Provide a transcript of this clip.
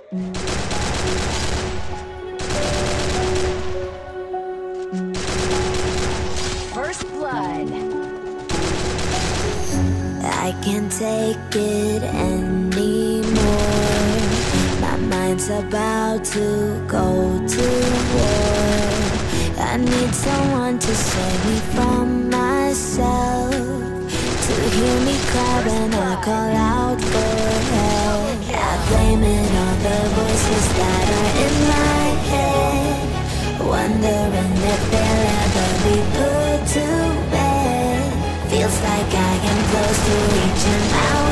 First blood. I can't take it anymore. My mind's about to go to war. I need someone to save me from myself, to hear me cry when I call out for help. I blame it on the voices that are in my head, wondering if they'll ever be put to bed. Feels like I am close to reaching out.